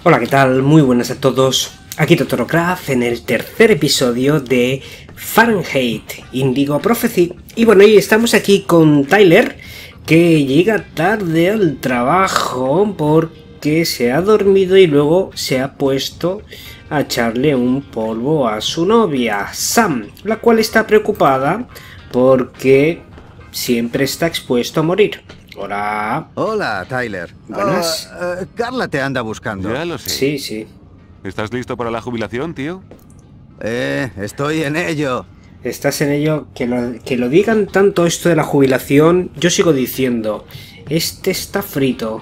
Hola, ¿qué tal? Muy buenas a todos. Aquí Totorocraft en el tercer episodio de Fahrenheit Indigo Prophecy. Y bueno, hoy estamos aquí con Tyler, que llega tarde al trabajo porque se ha dormido y luego se ha puesto a echarle un polvo a su novia, Sam, la cual está preocupada porque siempre está expuesto a morir. Hola. Hola, Tyler. Buenas. Carla te anda buscando. Ya lo sé. Sí, sí. ¿Estás listo para la jubilación, tío? Estoy en ello. Estás en ello. Que lo digan tanto esto de la jubilación, yo sigo diciendo, este está frito.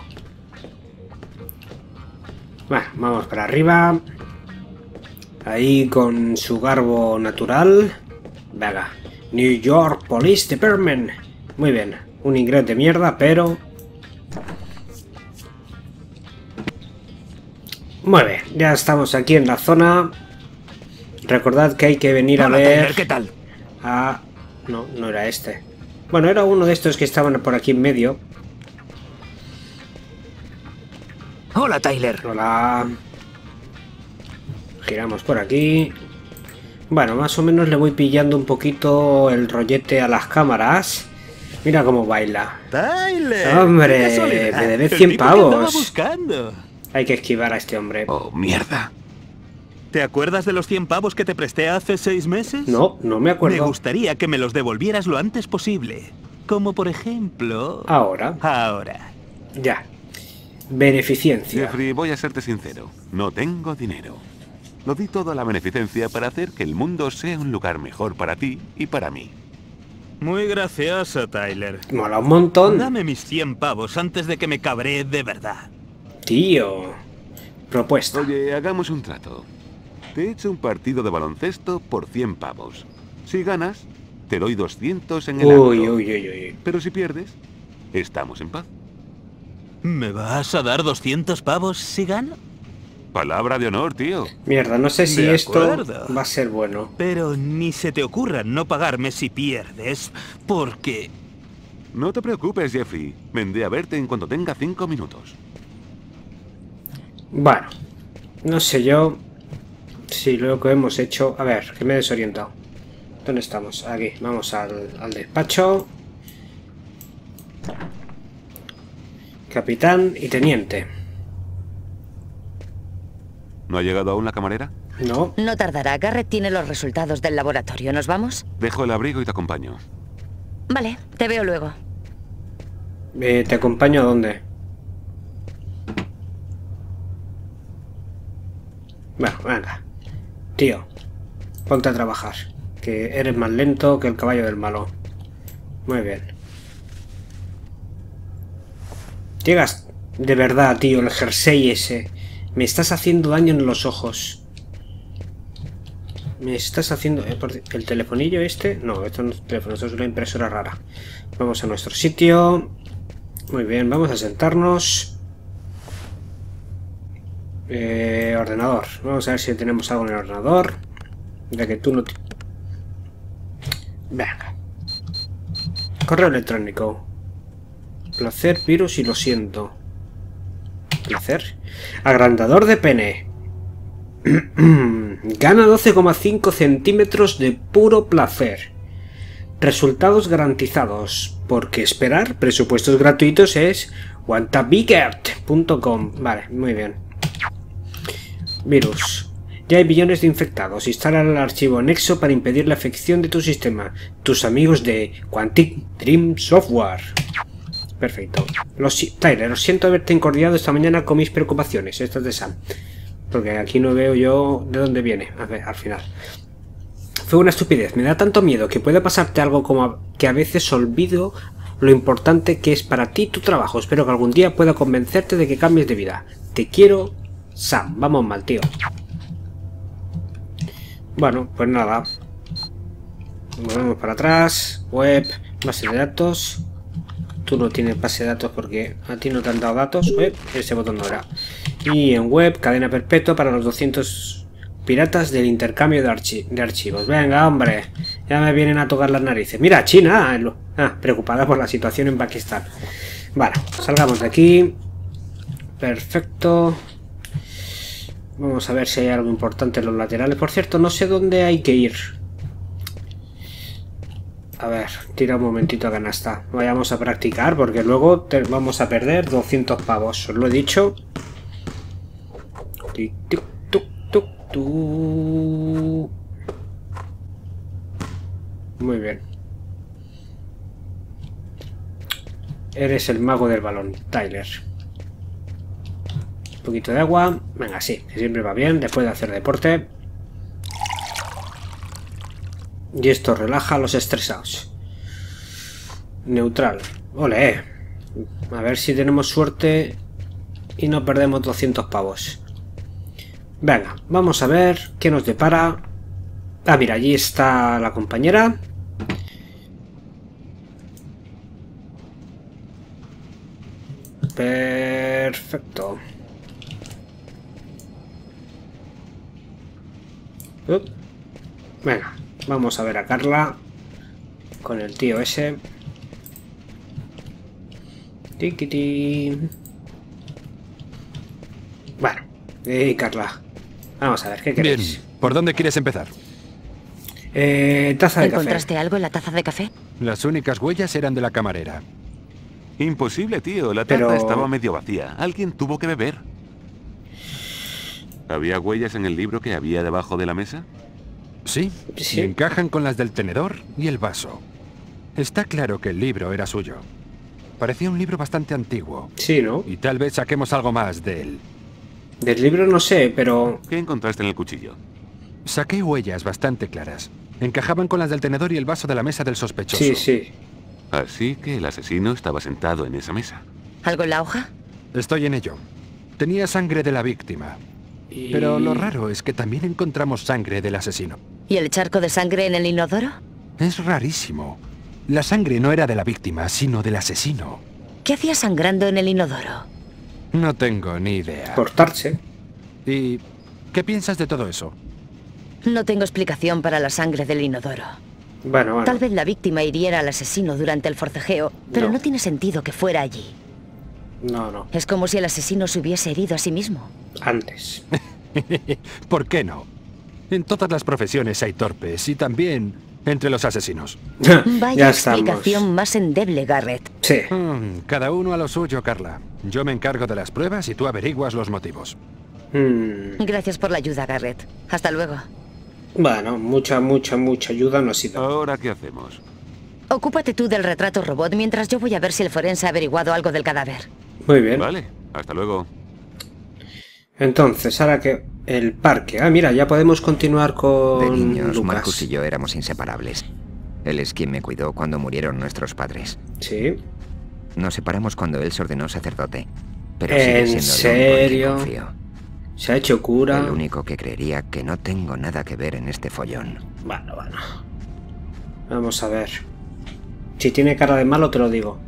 Bueno, vamos para arriba. Ahí con su garbo natural. Venga. New York Police Department. Muy bien. Un inglés de mierda, pero... Muy bien, ya estamos aquí en la zona. Recordad que hay que venir a ver... Tyler, ¿qué tal? Ah, no, no era este. Bueno, era uno de estos que estaban por aquí en medio. Hola, Tyler. Hola. Giramos por aquí. Bueno, más o menos le voy pillando un poquito el rollete a las cámaras. Mira cómo baila. ¡Tyler! ¡Hombre! Me debes 100 pavos. Buscando. Hay que esquivar a este hombre. Oh, mierda. ¿Te acuerdas de los 100 pavos que te presté hace 6 meses? No, no me Me acuerdo. gustaría que me los devolvieras lo antes posible. Como por ejemplo... Ahora. Ahora. Ya. Beneficencia. Jeffrey, voy a serte sincero. No tengo dinero. Lo di todo a la beneficencia para hacer que el mundo sea un lugar mejor para ti y para mí. Muy gracioso, Tyler. Mola un montón. Dame mis 100 pavos antes de que me cabree de verdad. Tío. Propuesta. Oye, hagamos un trato. Te echo un partido de baloncesto por 100 pavos. Si ganas, te doy 200 en el Uy, ángulo. uy, uy, uy. Pero si pierdes, estamos en paz. ¿Me vas a dar 200 pavos si gano? Palabra de honor, tío. Mierda, no sé si De esto acuerdo. va a ser bueno. Pero ni se te ocurra no pagarme si pierdes, porque... No te preocupes, Jeffrey. Vendré a verte en cuanto tenga 5 minutos. Bueno. No sé yo si lo que hemos hecho... A ver, que me he desorientado. ¿Dónde estamos? Aquí. Vamos al despacho. Capitán y teniente. ¿No ha llegado aún la camarera? No. No tardará. Garrett tiene los resultados del laboratorio. ¿Nos vamos? Dejo el abrigo y te acompaño. Vale, te veo luego. ¿Te acompaño a dónde? Bueno, venga. Tío, ponte a trabajar. Que eres más lento que el caballo del malo. Muy bien. Llegas de verdad, tío, el jersey ese. Me estás haciendo daño en los ojos. Me estás haciendo... ¿El telefonillo este? No, esto no es teléfono, esto es una impresora rara. Vamos a nuestro sitio. Muy bien, vamos a sentarnos. Ordenador. Vamos a ver si tenemos algo en el ordenador. Ya que tú no... Venga. Correo electrónico. Placer, virus y lo siento. Placer. Agrandador de pene. Gana 12,5 centímetros de puro placer. Resultados garantizados. Porque esperar presupuestos gratuitos es wantabigert.com. Vale, muy bien. Virus. Ya hay billones de infectados. Instala el archivo Nexo para impedir la afección de tu sistema. Tus amigos de Quantic Dream Software. Perfecto. Tyler, lo siento haberte incordiado esta mañana con mis preocupaciones. Estas de Sam. Porque aquí no veo yo de dónde viene. A ver, al final. Fue una estupidez. Me da tanto miedo que pueda pasarte algo como que a veces olvido lo importante que es para ti tu trabajo. Espero que algún día pueda convencerte de que cambies de vida. Te quiero, Sam. Vamos mal, tío. Bueno, pues nada. Volvemos para atrás. Web, base de datos. Tú no tienes base de datos porque a ti no te han dado datos. Ese botón no era. Y en web, cadena perpetua para los 200 piratas del intercambio de archivos. Venga, hombre. Ya me vienen a tocar las narices. Mira, China. Preocupada por la situación en Pakistán. Vale, salgamos de aquí. Perfecto. Vamos a ver si hay algo importante en los laterales. Por cierto, no sé dónde hay que ir. A ver, tira un momentito a canasta. Vayamos a practicar porque luego vamos a perder 200 pavos. Os lo he dicho. Tic, tic, tuc, tuc, tuc. Muy bien. Eres el mago del balón, Tyler. Un poquito de agua. Venga, sí, que siempre va bien después de hacer deporte. Y esto relaja a los estresados. Neutral. Ole. A ver si tenemos suerte y no perdemos 200 pavos. Venga, vamos a ver qué nos depara. Ah, mira, allí está la compañera. Perfecto. Venga, vamos a ver a Carla con el tío ese. Tiquiti. Bueno, Carla, vamos a ver, ¿qué queréis? Bien, ¿por dónde quieres empezar? Taza de café. ¿Encontraste algo en la taza de café? Las únicas huellas eran de la camarera. Imposible, tío. La taza Pero... estaba medio vacía. Alguien tuvo que beber. ¿Había huellas en el libro que había debajo de la mesa? Sí, Sí. y encajan con las del tenedor y el vaso. Está claro que el libro era suyo. Parecía un libro bastante antiguo. Sí, ¿no? Y tal vez saquemos algo más de él. Del libro no sé, pero... ¿Qué encontraste en el cuchillo? Saqué huellas bastante claras. Encajaban con las del tenedor y el vaso de la mesa del sospechoso. Sí, sí. Así que el asesino estaba sentado en esa mesa. ¿Algo en la hoja? Estoy en ello. Tenía sangre de la víctima. Y... Pero lo raro es que también encontramos sangre del asesino. ¿Y el charco de sangre en el inodoro? Es rarísimo. La sangre no era de la víctima, sino del asesino. ¿Qué hacía sangrando en el inodoro? No tengo ni idea. Cortarse. ¿Y qué piensas de todo eso? No tengo explicación para la sangre del inodoro. Bueno. Tal vez la víctima hiriera al asesino durante el forcejeo, pero no tiene sentido que fuera allí. No. Es como si el asesino se hubiese herido a sí mismo. Antes. ¿Por qué no? En todas las profesiones hay torpes y también entre los asesinos. Vaya Ya explicación estamos. más endeble, Garrett. Sí. Cada uno a lo suyo, Carla. Yo me encargo de las pruebas y tú averiguas los motivos. Gracias por la ayuda, Garrett. Hasta luego. Bueno, mucha ayuda no ha sido. ¿Ahora qué hacemos? Ocúpate tú del retrato robot mientras yo voy a ver si el forense ha averiguado algo del cadáver. Muy bien. Vale, hasta luego. Entonces, ahora que el parque... Ah, mira, ya podemos continuar con De niños, Lucas. Marcus y yo éramos inseparables. Él es quien me cuidó cuando murieron nuestros padres. Sí. Nos separamos cuando él se ordenó sacerdote. Pero sigue ¿En siendo el único en quien serio? confío. Se ha hecho cura. El único que creería que no tengo nada que ver en este follón. Bueno. Vamos a ver. Si tiene cara de malo, te lo digo.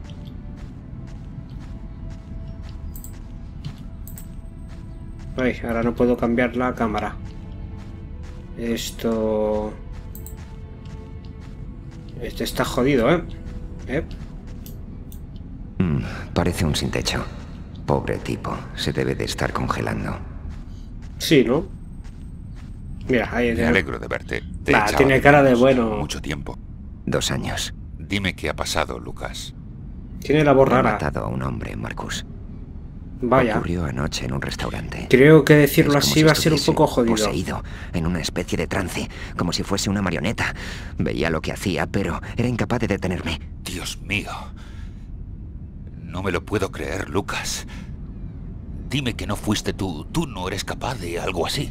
Ay, ahora no puedo cambiar la cámara. Esto... Este está jodido, ¿eh? Parece un sin techo. Pobre tipo, se debe de estar congelando. Sí, ¿no? Mira, ahí Me alegro de verte. Te he echado tiene de cara de menos bueno. Mucho tiempo. 2 años. Dime qué ha pasado, Lucas. Tiene la voz He rara. matado a un hombre, Marcus. Vaya. Ocurrió anoche en un restaurante. Creo que decirlo Es como así si va a ser un estuviese poco jodido. Poseído, en una especie de trance, como si fuese una marioneta. Veía lo que hacía, pero era incapaz de detenerme. Dios mío. No me lo puedo creer, Lucas. Dime que no fuiste tú. Tú no eres capaz de algo así.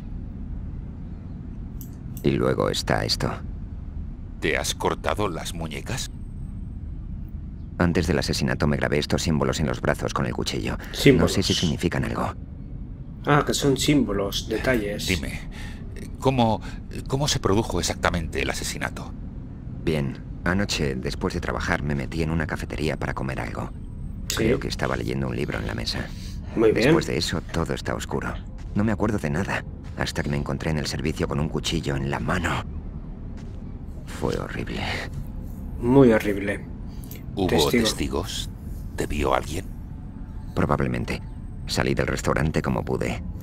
Y luego está esto. ¿Te has cortado las muñecas? Antes del asesinato me grabé estos símbolos en los brazos con el cuchillo. Símbolos. No sé si significan algo. Ah, que son símbolos, detalles. Dime, ¿cómo se produjo exactamente el asesinato? Bien, anoche, después de trabajar, me metí en una cafetería para comer algo. Sí. Creo que estaba leyendo un libro en la mesa. Muy bien. Después de eso, todo está oscuro. No me acuerdo de nada, hasta que me encontré en el servicio con un cuchillo en la mano. Fue horrible. Muy horrible. ¿Hubo Testigo. testigos? ¿Te vio alguien? Probablemente. Salí del restaurante como pude.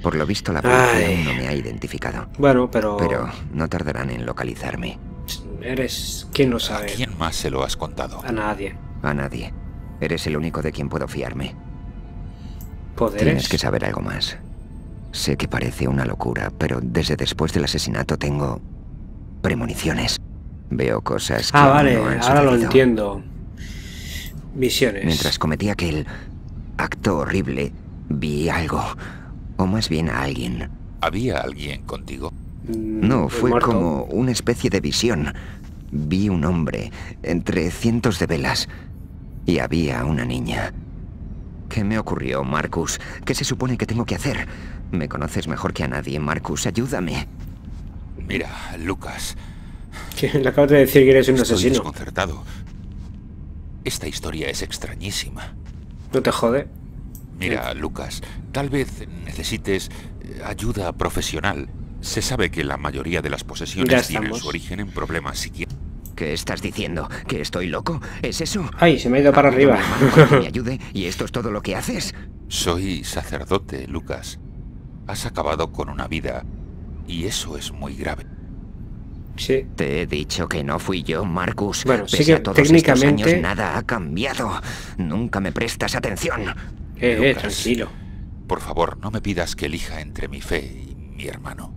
Por lo visto la policía Ay. aún no me ha identificado. Bueno, pero... Pero no tardarán en localizarme. Eres... ¿Quién lo ¿A sabe? quién más se lo has contado? A nadie. A nadie. Eres el único de quien puedo fiarme. ¿Poderes? Tienes que saber algo más. Sé que parece una locura, pero desde después del asesinato tengo premoniciones. Veo cosas que Ah, aún vale, no han ahora lo sucedido. entiendo. Visiones. Mientras cometí aquel acto horrible, vi algo. O más bien a alguien. ¿Había alguien contigo? No, El fue muerto. como una especie de visión. Vi un hombre entre cientos de velas. Y había una niña. ¿Qué me ocurrió, Marcus? ¿Qué se supone que tengo que hacer? Me conoces mejor que a nadie, Marcus. Ayúdame. Mira, Lucas, Que le acabas de decir que eres un estoy asesino. desconcertado. Esta historia es extrañísima. ¿No te jode? Mira, Lucas, tal vez necesites ayuda profesional. Se sabe que la mayoría de las Ya posesiones tienen estamos. su origen en problemas psiquiátricos. ¿Qué estás diciendo? ¿Que estoy loco? ¿Es eso? Ay, se me ha ido para arriba. Que me ayude y esto es todo lo que haces. Soy sacerdote, Lucas. Has acabado con una vida y eso es muy grave. Sí. Te he dicho que no fui yo, Marcus. Bueno, sí Pese que a todos técnicamente- estos años, nada ha cambiado. Nunca me prestas atención. Lucas. Tranquilo. Por favor, no me pidas que elija entre mi fe y mi hermano.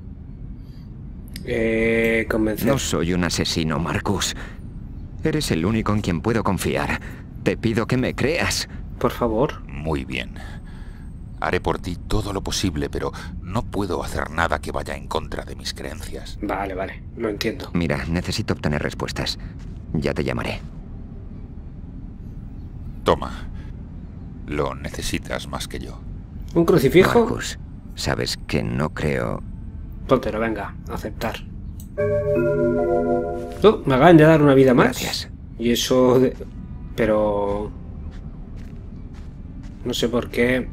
Convencer. No soy un asesino, Marcus. Eres el único en quien puedo confiar. Te pido que me creas. Por favor. Muy bien. Haré por ti todo lo posible, pero no puedo hacer nada que vaya en contra de mis creencias. Vale, vale. Lo entiendo. Mira, necesito obtener respuestas. Ya te llamaré. Toma. Lo necesitas más que yo. ¿Un crucifijo? Marcus, sabes que no creo... Póntelo, venga. Aceptar. Me acaban de dar una vida más. Gracias. Y eso... Pero... No sé por qué...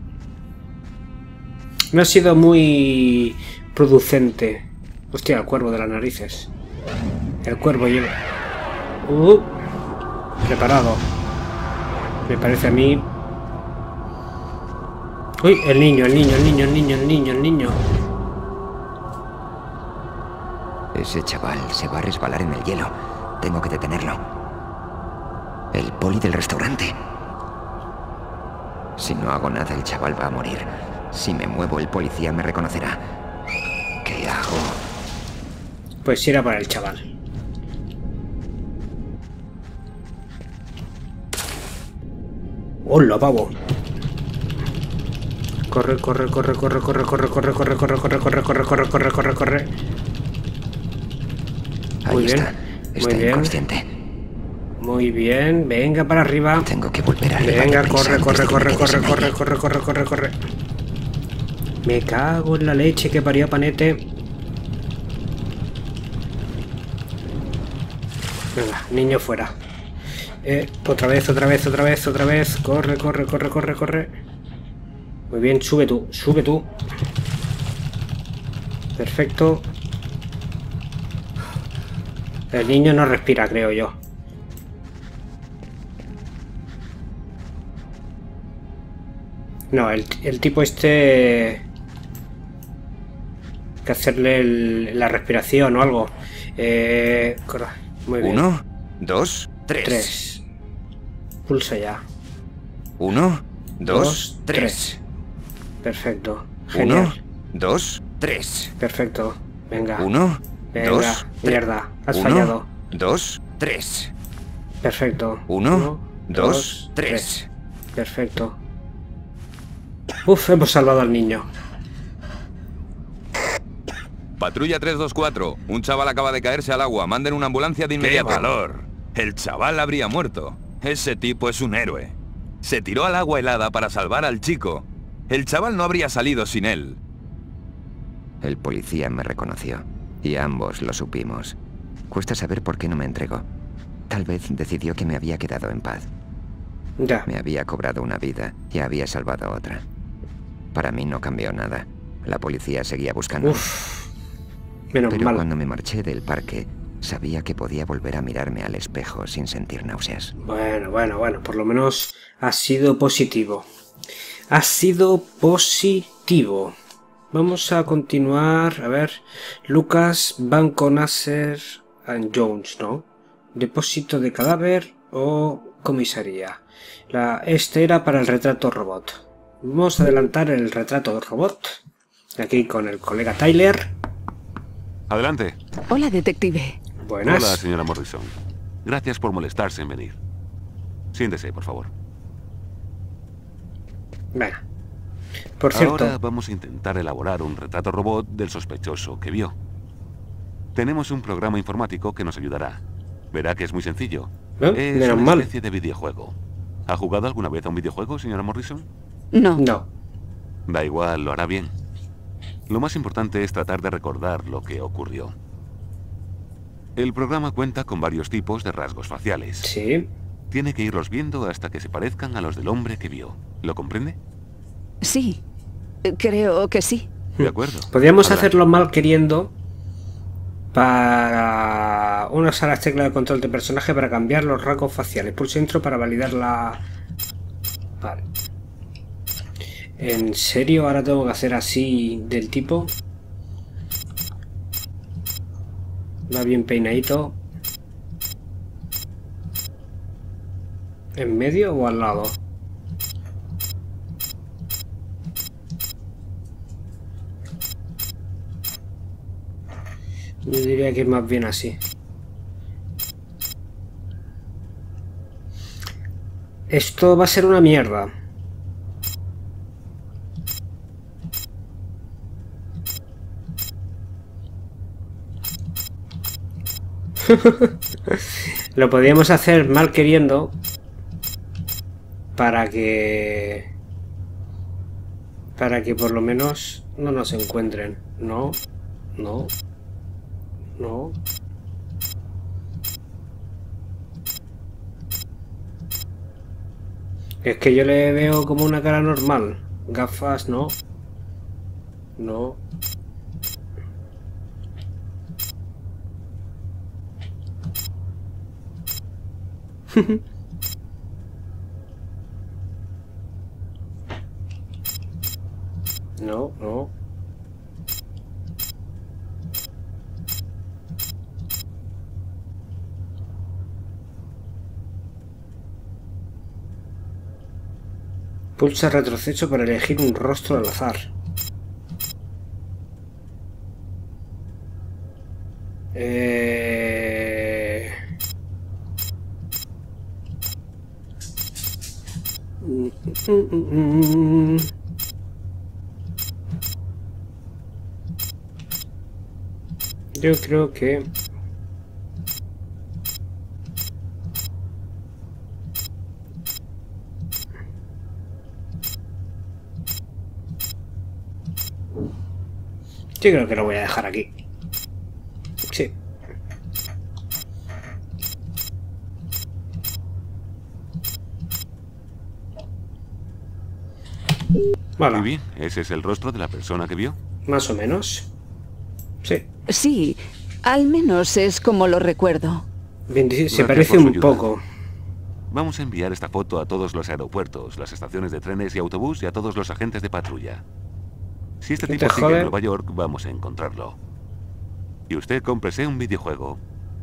No ha sido muy... producente. Hostia, el cuervo de las narices. El cuervo lleva... Preparado. Me parece a mí... Uy, el niño. Ese chaval se va a resbalar en el hielo. Tengo que detenerlo. El poli del restaurante. Si no hago nada, el chaval va a morir. Si me muevo, el policía me reconocerá. ¿Qué hago? Pues si era para el chaval. ¡Hola, pavo! Corre. Ahí Muy bien, está. muy Está bien. inconsciente. Muy bien, venga para arriba. Tengo que volver a Venga, corre. Me cago en la leche que parió Panete. Venga, niño fuera. Otra vez. Corre. Muy bien, sube tú. Perfecto. El niño no respira, creo yo. No, el tipo este... Hay que hacerle la respiración o algo. Corre. Muy bien. 1, 2, 3. 3. Pulsa ya. 1, 2, 3. Perfecto. 1, Genial. 2, 3. Perfecto. Venga. 1, Venga. 2, Mierda. Has fallado. 2, 3. Perfecto. 1, 2, 3. Perfecto. Uf, hemos salvado al niño. Patrulla 324. Un chaval acaba de caerse al agua. Manden una ambulancia de ¡Qué inmediato. valor! El chaval habría muerto. Ese tipo es un héroe. Se tiró al agua helada para salvar al chico. El chaval no habría salido sin él. El policía me reconoció. Y ambos lo supimos. Cuesta saber por qué no me entregó. Tal vez decidió que me había quedado en paz. Ya. Me había cobrado una vida y había salvado otra. Para mí no cambió nada. La policía seguía buscando. Uf. Menos Pero mal. cuando me marché del parque, sabía que podía volver a mirarme al espejo sin sentir náuseas. Bueno. Por lo menos ha sido positivo. Ha sido positivo. Vamos a continuar. A ver. Lucas, Banco Nasser and Jones, ¿no? Depósito de cadáver o comisaría. Este era para el retrato robot. Vamos a adelantar el retrato robot. Aquí con el colega Tyler. Adelante. Hola, detective. Buenas. Hola, señora Morrison. Gracias por molestarse en venir. Siéntese, por favor. Venga. Por cierto... Ahora vamos a intentar elaborar un retrato robot del sospechoso que vio. Tenemos un programa informático que nos ayudará. Verá que es muy sencillo. Es una especie de videojuego. ¿Ha jugado alguna vez a un videojuego, señora Morrison? No. No. Da igual, lo hará bien. Lo más importante es tratar de recordar lo que ocurrió. El programa cuenta con varios tipos de rasgos faciales. Sí. Tiene que irlos viendo hasta que se parezcan a los del hombre que vio. ¿Lo comprende? Sí. Creo que sí. De acuerdo. Podríamos Adelante. hacerlo mal queriendo para usar las teclas de control de personaje para cambiar los rasgos faciales. Pulse Intro para validar la... Vale. ¿En serio ahora tengo que hacer así del tipo? Va bien peinadito. ¿En medio o al lado? Yo diría que es más bien así. Esto va a ser una mierda. Lo podríamos hacer mal queriendo para que por lo menos no nos encuentren. No, no, no. Es que yo le veo como una cara normal. Gafas, no. No. No, no. Pulsa retroceso para elegir un rostro al azar. Yo creo que... Yo creo que lo voy a dejar aquí. Sí. Vale. Muy bien, ¿ese es el rostro de la persona que vio? Más o menos. Sí. Sí, al menos es como lo recuerdo. Se Gracias parece por su un ayuda. poco. Vamos a enviar esta foto a todos los aeropuertos, las estaciones de trenes y autobús y a todos los agentes de patrulla. Si este ¿Qué tipo te sigue jode? en Nueva York, vamos a encontrarlo. Y usted cómprese un videojuego.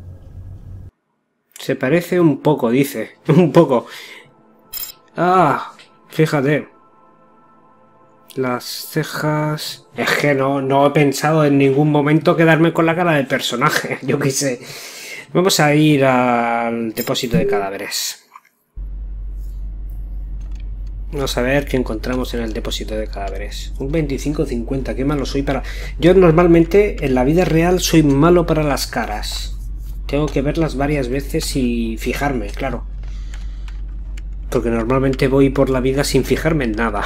Se parece un poco, dice. Un poco. Ah, fíjate. Las cejas... Es que no he pensado en ningún momento quedarme con la cara del personaje. Yo qué sé. Vamos a ir al depósito de cadáveres. Vamos a ver qué encontramos en el depósito de cadáveres. Un 25-50, qué malo soy para... Yo normalmente en la vida real soy malo para las caras. Tengo que verlas varias veces y fijarme, claro. Porque normalmente voy por la vida sin fijarme en nada.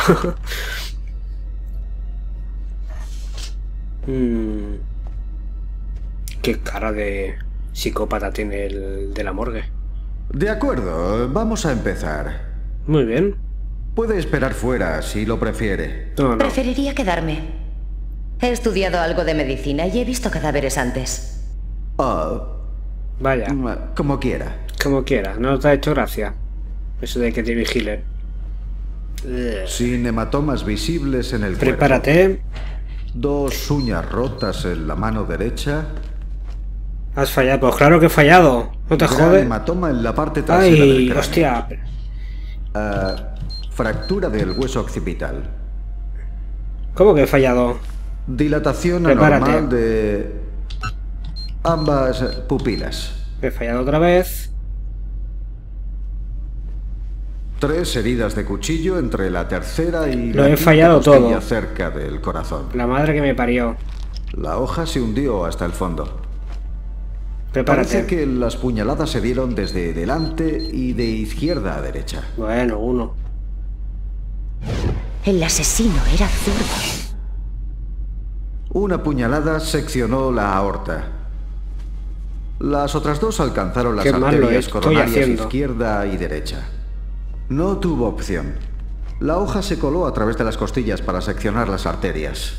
Qué cara de psicópata tiene el de la morgue. De acuerdo, vamos a empezar. Muy bien. Puede esperar fuera si lo prefiere. No. Preferiría quedarme. He estudiado algo de medicina y he visto cadáveres antes. Vaya. Como quiera. Como quiera, no te ha hecho gracia. Eso de que te vigilen. Sin hematomas visibles en el Prepárate. 2 uñas rotas en la mano derecha. Has fallado, pues claro que he fallado. No te jode. Hematoma en la parte trasera del cráneo. Hostia. Fractura del hueso occipital. ¿Cómo que he fallado? Dilatación anormal de ambas pupilas. He fallado otra vez. 3 heridas de cuchillo entre la tercera y lo he fallado todo. Cerca del corazón. La madre que me parió. La hoja se hundió hasta el fondo. Prepárate. Parece que las puñaladas se dieron desde delante y de izquierda a derecha. Bueno, 1. El asesino era zurdo. Una puñalada seccionó la aorta. Las otras 2 alcanzaron las arterias coronarias izquierda y derecha. No tuvo opción. La hoja se coló a través de las costillas para seccionar las arterias.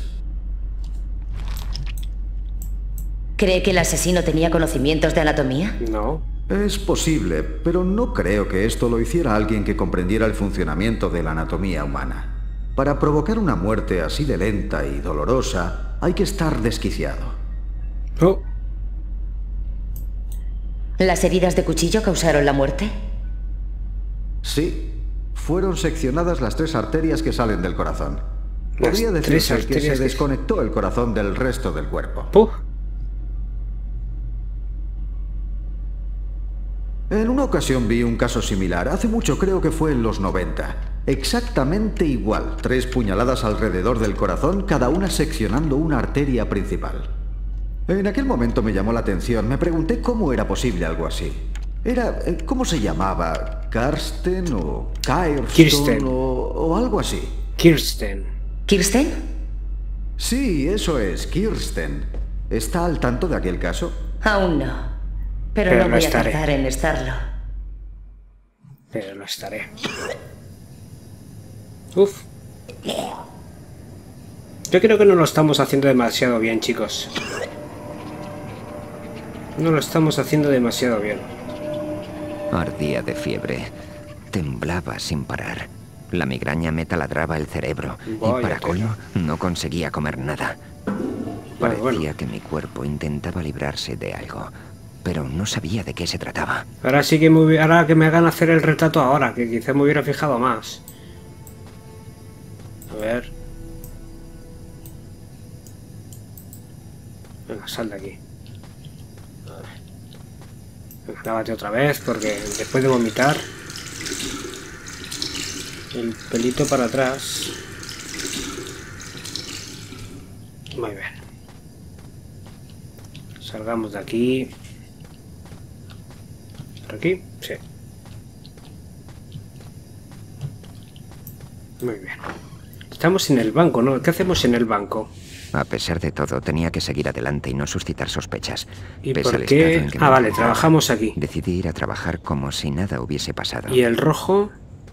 ¿Cree que el asesino tenía conocimientos de anatomía? No. Es posible, pero no creo que esto lo hiciera alguien que comprendiera el funcionamiento de la anatomía humana. Para provocar una muerte así de lenta y dolorosa, hay que estar desquiciado. Oh. ¿Las heridas de cuchillo causaron la muerte? Sí. Fueron seccionadas las 3 arterias que salen del corazón. Podría decirse que se desconectó el corazón del resto del cuerpo. En una ocasión vi un caso similar. Hace mucho, creo que fue en los 90. Exactamente igual. 3 puñaladas alrededor del corazón, cada una seccionando una arteria principal. En aquel momento me llamó la atención. Me pregunté cómo era posible algo así. ¿Cómo se llamaba? ¿Karsten o Kirsten o algo así? Kirsten. ¿Kirsten? Sí, eso es, Kirsten. ¿Está al tanto de aquel caso? Aún no. Pero no voy a tardar en estarlo. Pero lo estaré. Uf. Yo creo que no lo estamos haciendo demasiado bien, chicos. No lo estamos haciendo demasiado bien. Ardía de fiebre. Temblaba sin parar. La migraña me taladraba el cerebro. Y para colmo, no conseguía comer nada. Parecía que mi cuerpo intentaba librarse de algo. Pero no sabía de qué se trataba. Ahora sí que ahora que me hagan hacer el retrato ahora, que quizá me hubiera fijado más. A ver. Venga, sal de aquí. Venga, lávate otra vez, porque después de vomitar... El pelito para atrás. Muy bien. Salgamos de aquí. ¿Por aquí? Sí. Muy bien. Estamos en el banco, ¿no? ¿Qué hacemos en el banco? A pesar de todo, tenía que seguir adelante y no suscitar sospechas. ¿Y por qué? Ah, vale, trabajamos aquí. Decidí ir a trabajar como si nada hubiese pasado. ¿Y el rojo?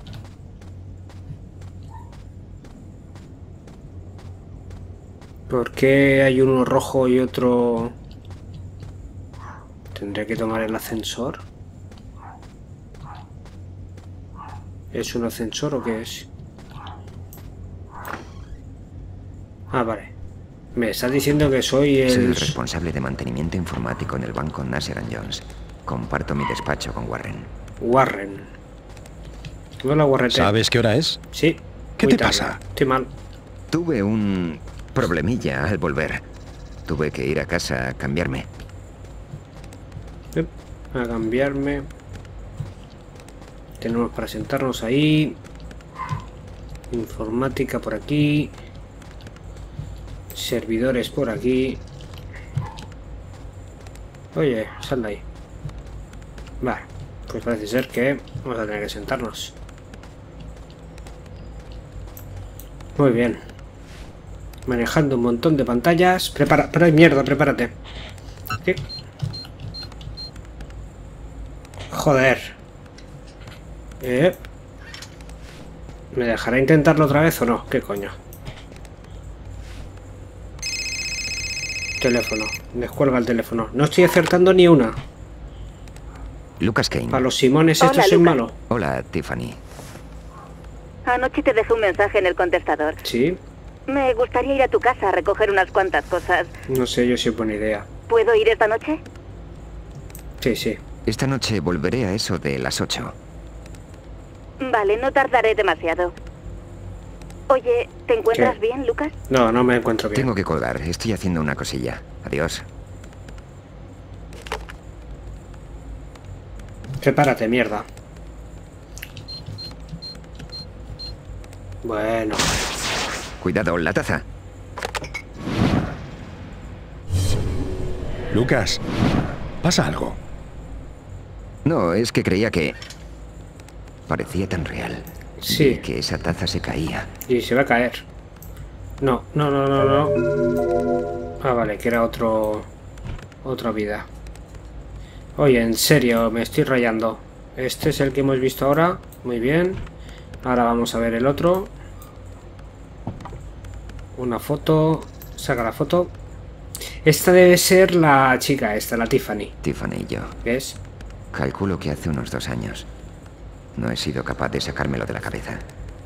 ¿Por qué hay uno rojo y otro...? ¿Tendré que tomar el ascensor? ¿Es un ascensor o qué es? Ah, vale. Me estás diciendo que soy el... Soy el responsable de mantenimiento informático en el banco Nasser & Jones. Comparto mi despacho con Warren. Warren. Hola, Warren. ¿Sabes qué hora es? Sí. ¿Qué te pasa? Estoy mal. Tuve un problemilla al volver. Tuve que ir a casa a cambiarme. A cambiarme. Tenemos para sentarnos ahí. Informática por aquí. Servidores por aquí. Oye, sal de ahí. Vale, pues parece ser que vamos a tener que sentarnos. Muy bien. Manejando un montón de pantallas. Pero hay mierda, prepárate. ¿Qué? Joder. ¿Me dejará intentarlo otra vez o no? ¿Qué coño? Teléfono. Descuelga el teléfono. No estoy acertando ni una. Lucas Kane. Para los Simones esto es malo. Hola, Tiffany. Anoche te dejé un mensaje en el contestador. Sí. Me gustaría ir a tu casa a recoger unas cuantas cosas. No sé yo si es buena idea. ¿Puedo ir esta noche? Sí, sí. Esta noche volveré a eso de las 8. Vale, no tardaré demasiado. Oye, ¿te encuentras bien, Lucas? No, no me encuentro bien. Tengo que colgar. Estoy haciendo una cosilla. Adiós. Prepárate, mierda. Bueno. Cuidado, la taza. Lucas, ¿pasa algo? No, es que creía que... parecía tan real. Sí. Y que esa taza se caía. Y se va a caer. No, no, no, no, no. Ah, vale, que era otra vida. Oye, en serio, me estoy rayando. Este es el que hemos visto ahora. Muy bien. Ahora vamos a ver el otro. Una foto. Saca la foto. Esta debe ser la chica esta, la Tiffany. Tiffany y yo. ¿Ves? Calculo que hace unos 2 años. No he sido capaz de sacármelo de la cabeza.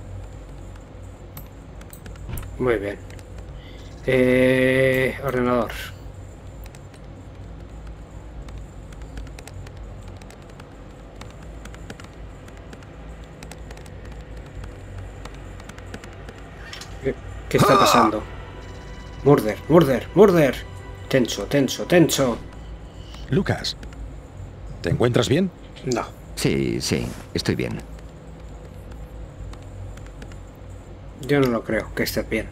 Muy bien. Ordenador. ¿Qué está pasando? Murder, murder, murder. Tenso, tenso, tenso. Lucas, ¿te encuentras bien? No. Sí, sí, estoy bien. Yo no lo creo, que estés bien.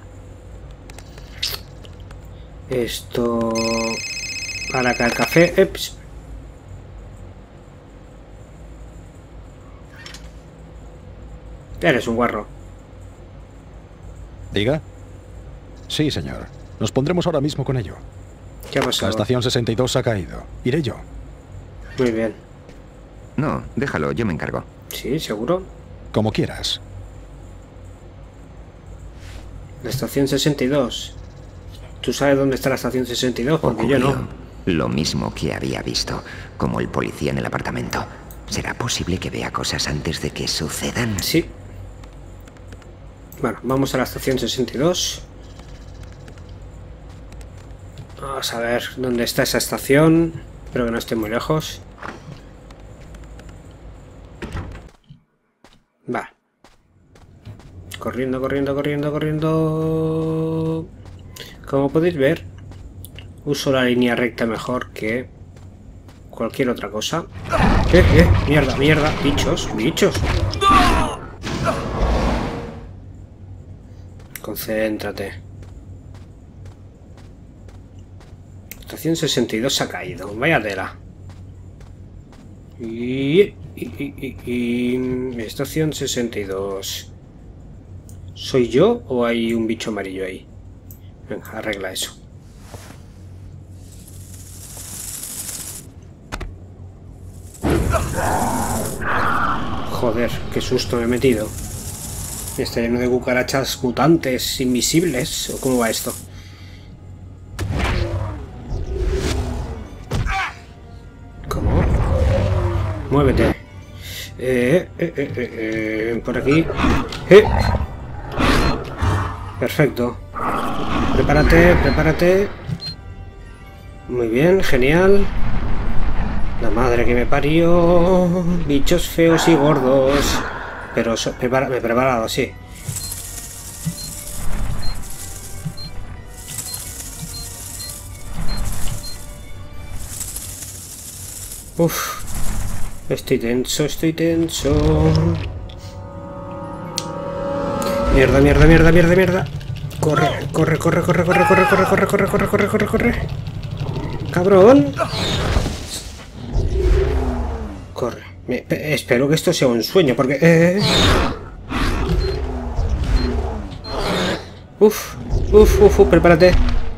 Esto... Para acá el café... Eps. Eres un guarro. ¿Diga? Sí, señor. Nos pondremos ahora mismo con ello. ¿Qué ha pasado? La estación 62 ha caído. Iré yo. Muy bien. No, déjalo, yo me encargo. Sí, ¿seguro? Como quieras. La estación 62. ¿Tú sabes dónde está la estación 62? Porque Ocurrió yo no. lo mismo que había visto, como el policía en el apartamento. ¿Será posible que vea cosas antes de que sucedan? Sí. Bueno, vamos a la estación 62. Vamos a ver dónde está esa estación. Espero que no esté muy lejos. Va. Corriendo, corriendo, corriendo, corriendo. Como podéis ver, uso la línea recta mejor que cualquier otra cosa. Mierda, mierda. Bichos, bichos. Concéntrate. Estación 62 se ha caído. Vaya tela. Y estación 62. ¿Soy yo o hay un bicho amarillo ahí? Venga, arregla eso. Joder, qué susto me he metido. Está lleno de cucarachas mutantes, invisibles. ¿O cómo va esto? ¿Cómo? Muévete. Por aquí. Perfecto. Prepárate, prepárate. Muy bien, genial. La madre que me parió. Bichos feos y gordos. Pero me he preparado, sí. Uf. Estoy tenso, estoy tenso. Mierda, mierda, mierda, mierda, mierda. Corre, corre, corre, corre, corre, corre, corre, corre, corre, corre, corre, corre, corre. Cabrón. Corre. Espero que esto sea un sueño, porque... Uf, prepárate.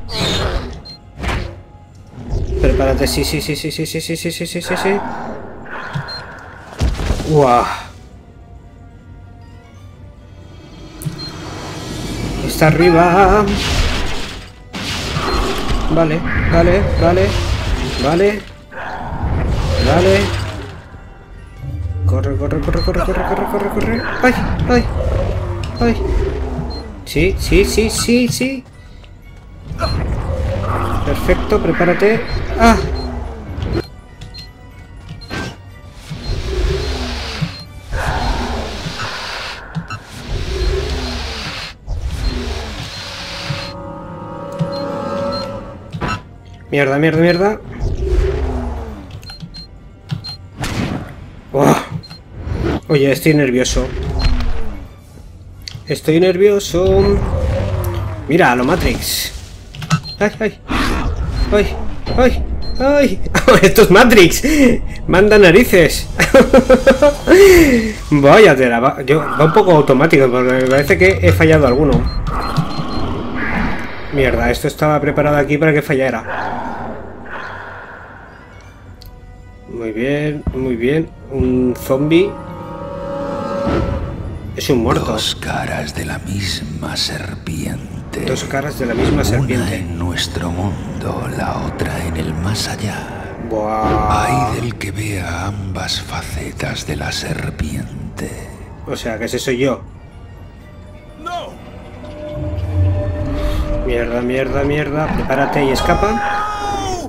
Prepárate, sí. ¡Guau! Está arriba. Vale. Corre. ¡Ay! Sí, sí, sí, sí, sí. Perfecto, prepárate. ¡Ah! Mierda, mierda, mierda. ¡Oh! Oye, estoy nervioso. Estoy nervioso. Mira, a lo Matrix. ¡Ay, ay! ¡Ay, ay, ay! ¡Esto es Matrix! ¡Manda narices! Vaya tela, va un poco automático porque me parece que he fallado alguno. Mierda, esto estaba preparado aquí para que fallara. Muy bien, muy bien. Un zombie. Es un muerto. Dos caras de la misma serpiente. Dos caras de la misma serpiente. Una en nuestro mundo, la otra en el más allá. Buah. Hay del que vea ambas facetas de la serpiente. O sea, que ese soy yo. ¡No! Mierda, mierda, mierda. Prepárate y escapa.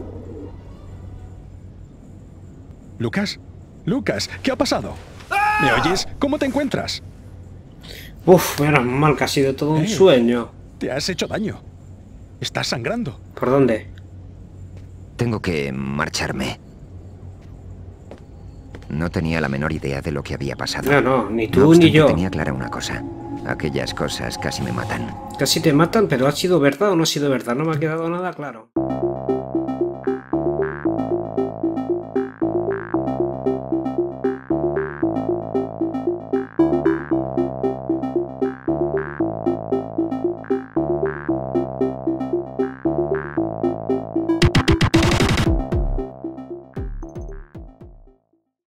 Lucas, Lucas, ¿qué ha pasado? ¿Me oyes? ¿Cómo te encuentras? Uf, menos mal que ha sido todo un sueño. Te has hecho daño. Estás sangrando. ¿Por dónde? Tengo que marcharme. No tenía la menor idea de lo que había pasado. No, no, ni tú No obstante, ni yo. Tenía clara una cosa. Aquellas cosas casi me matan. Casi te matan, pero ¿ha sido verdad o no ha sido verdad? No me ha quedado nada claro.